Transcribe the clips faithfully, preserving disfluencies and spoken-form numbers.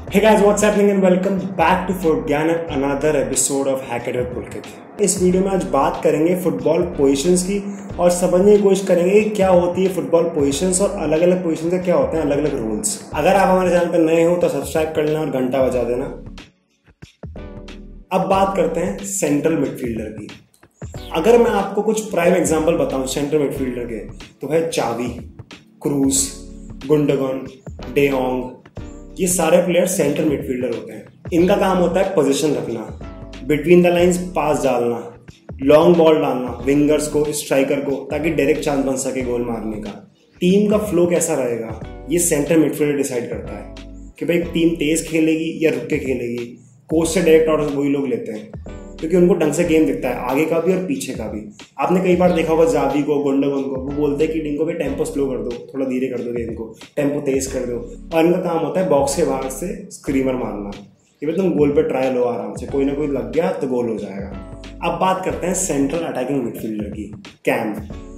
Hey guys, what's happening and welcome back to Footgyan and another episode of Hack It with Pulkit। इस video में आज बात करेंगे football positions की और समझने की कोशिश करेंगे कि क्या होती है फुटबॉल पोजीशंस और अलग अलग पोजीशन के क्या होते हैं अलग अलग रूल्स। अगर आप हमारे चैनल पर नए हो तो सब्सक्राइब कर लेना और घंटा बजा देना। अब बात करते हैं सेंट्रल मिडफील्डर की। अगर मैं आपको कुछ प्राइम एग्जांपल बताऊं सेंट्रल मिडफील्डर के तो है चावी, क्रूस, गुंडोगन, डे ओंग, ये सारे प्लेयर सेंट्रल मिडफील्डर होते हैं। इनका काम होता है पोजीशन रखना, बिटवीन द लाइंस पास डालना, लॉन्ग बॉल डालना विंगर्स को, स्ट्राइकर को, ताकि डायरेक्ट चांस बन सके गोल मारने का। टीम का फ्लो कैसा रहेगा ये सेंट्रल मिडफील्डर डिसाइड करता है कि भाई टीम तेज खेलेगी या रुक के खेलेगी। कोच से डायरेक्ट ऑर्डर वही लोग लेते हैं क्योंकि उनको ढंग से गेम दिखता है, आगे का भी और पीछे का भी। आपने कई बार देखा होगा जावी को, गुंडोगन को, वो बोलते हैं कि इनको भी टेम्पो स्लो कर दो, थोड़ा धीरे कर दो गेम को, टेम्पो तेज कर दो। और इनका काम होता है बॉक्स के बाहर से स्क्रीमर मारना कि भाई तुम गोल पे ट्राई लो आराम से, कोई ना कोई लग गया तो गोल हो जाएगा। अब बात करते हैं सेंट्रल अटैकिंग मिडफील्डर की, कैम।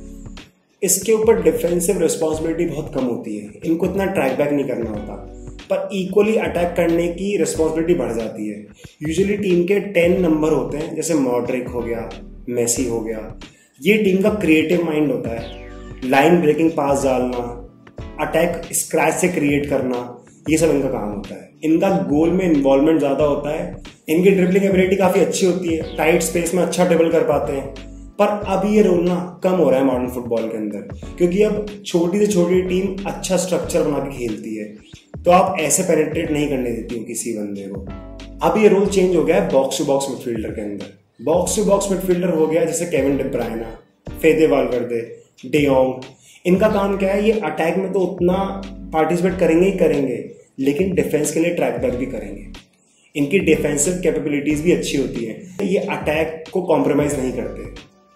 इसके ऊपर डिफेंसिव रिस्पॉन्सिबिलिटी बहुत कम होती है, इनको इतना ट्रैक बैक नहीं करना होता, पर इक्वली अटैक करने की रिस्पॉन्सिबिलिटी बढ़ जाती है। यूजुअली टीम के टेन नंबर होते हैं, जैसे मॉड्रिक हो गया, मेसी हो गया। ये टीम का क्रिएटिव माइंड होता है, लाइन ब्रेकिंग पास डालना, अटैक स्क्रैच से क्रिएट करना, ये सब इनका काम होता है। इनका गोल में इन्वॉल्वमेंट ज्यादा होता है, इनकी ड्रिबलिंग एबिलिटी काफी अच्छी होती है, टाइट स्पेस में अच्छा ड्रिबल कर पाते हैं। पर अब ये रोल ना कम हो रहा है मॉडर्न फुटबॉल के अंदर, क्योंकि अब छोटी से छोटी टीम अच्छा स्ट्रक्चर बना के खेलती है, तो आप ऐसे पेनिट्रेट नहीं करने देती हो किसी बंदे को। अब ये रोल चेंज हो गया है बॉक्स टू बॉक्स मिडफील्डर के अंदर। बॉक्स टू बॉक्स मिडफील्डर हो गया जैसे Kevin De Bruyne, Fede Valverde, De Jong. इनका काम क्या है, ये अटैक में तो उतना पार्टिसिपेट करेंगे ही करेंगे, लेकिन डिफेंस के लिए ट्रैक बैक भी करेंगे। इनकी डिफेंसिव कैपेबिलिटीज भी अच्छी होती है, ये अटैक को कॉम्प्रोमाइज नहीं करते,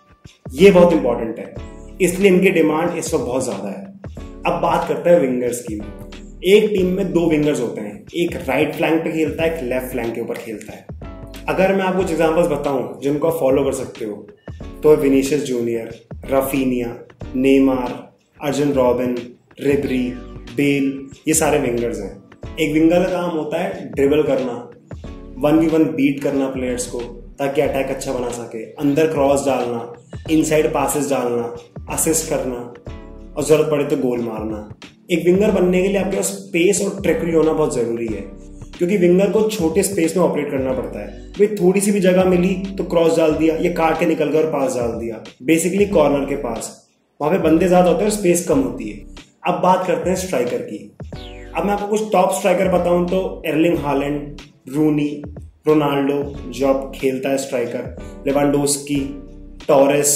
ये बहुत इंपॉर्टेंट है, इसलिए इनकी डिमांड इस वक्त बहुत ज्यादा है। अब बात करते हैं विंगर्स की। एक टीम में दो विंगर्स होते हैं, एक राइट फ्लैंक पे खेलता है, एक लेफ्ट फ्लैंक के ऊपर खेलता है। अगर मैं आपको कुछ एग्जांपल्स बताऊं जिनको आप फॉलो कर सकते हो तो Vinicius Junior, Raphinha, Neymar, Arjen Robben, Ribery, Bale, ये सारे विंगर्स हैं। एक विंगर का काम होता है ड्रिबल करना, वन वी वन बीट करना प्लेयर्स को ताकि अटैक अच्छा बना सके, अंदर क्रॉस डालना, इनसाइड पासेस डालना, असिस्ट करना और जरूरत पड़े तो गोल मारना। एक विंगर बनने के लिए आपके पास स्पेस और ट्रिकरी होना बहुत जरूरी है, क्योंकि विंगर को छोटे स्पेस में ऑपरेट करना पड़ता है। भाई थोड़ी सी भी जगह मिली तो क्रॉस डाल दिया, ये काट के निकल कर पास डाल दिया, बेसिकली कॉर्नर के पास, वहां पे बंदे ज्यादा होते हैं और स्पेस कम होती है। अब बात करते हैं स्ट्राइकर की। अब मैं आपको कुछ टॉप स्ट्राइकर बताऊं तो एर्लिंग हालैंड, रूनी, रोनाल्डो जो अब खेलता है स्ट्राइकर, लेवांडोस्की, टॉरेस,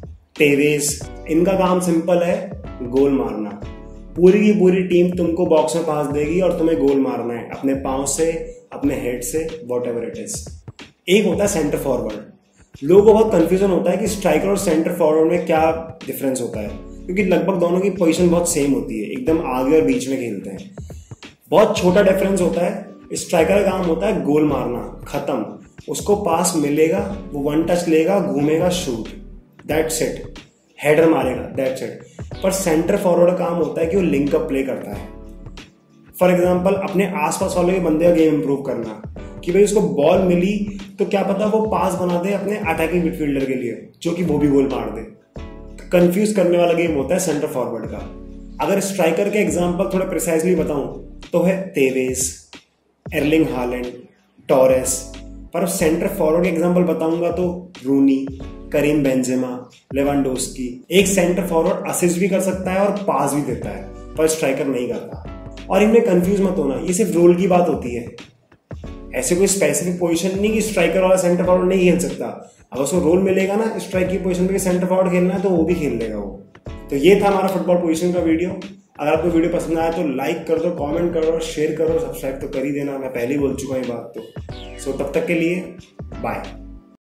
टेवेस। इनका काम सिंपल है, गोल मारना। पूरी की पूरी टीम तुमको बॉक्स में पास देगी और तुम्हें गोल मारना है अपने पांव से, अपने हेड से, व्हाटएवर इट इज। एक होता है सेंटर फॉरवर्ड। लोगों को बहुत कंफ्यूजन होता है कि स्ट्राइकर और सेंटर फॉरवर्ड में क्या डिफरेंस होता है, क्योंकि लगभग दोनों की पोजीशन बहुत सेम होती है, एकदम आगे और बीच में खेलते हैं। बहुत छोटा डिफरेंस होता है। स्ट्राइकर का काम होता है गोल मारना, खत्म। उसको पास मिलेगा, वो वन टच लेगा, घूमेगा, शूट, दैट्स इट, हेडर मारेगा, दैट्स इट। पर सेंटर फॉरवर्ड का काम होता है कि वो लिंक अप प्ले करता है। फॉर एग्जांपल अपने आसपास वाले बंदे का गेम इंप्रूव करना, कि भाई उसको बॉल मिली तो क्या पता वो पास बना दे अपने अटैकिंग मिडफील्डर के लिए, जो कि वो भी गोल मार दे। कंफ्यूज करने वाला गेम होता है सेंटर फॉरवर्ड का। अगर स्ट्राइकर के एग्जांपल थोड़ा प्रिसाइजली बताऊं तो है तेवेस, एर्लिंग हालैंड, टॉरेस। पर सेंटर फॉरवर्ड के एग्जांपल बताऊंगा तो रूनी, करीम बेंजेमा, लेवांडोस्की। एक सेंटर फॉरवर्ड असिस्ट भी कर सकता है और पास भी देता है, पर स्ट्राइकर नहीं करता। और इनमें कंफ्यूज मत होना, ये सिर्फ रोल की बात होती है, ऐसे कोई स्पेसिफिक पोजीशन नहीं कि स्ट्राइकर वाला सेंटर फॉरवर्ड नहीं खेल सकता। अगर उसको रोल मिलेगा ना स्ट्राइक की पोजीशन पे सेंटर फॉरवर्ड खेलना है तो वो भी खेल लेगा वो। तो ये था हमारा फुटबॉल पोजीशन का वीडियो। अगर आपको वीडियो पसंद आया तो लाइक कर दो, कमेंट करो, शेयर करो, सब्सक्राइब तो कर ही देना, मैं पहले ही बोल चुका हूँ ये बात तो। सो तब तक के लिए बाय।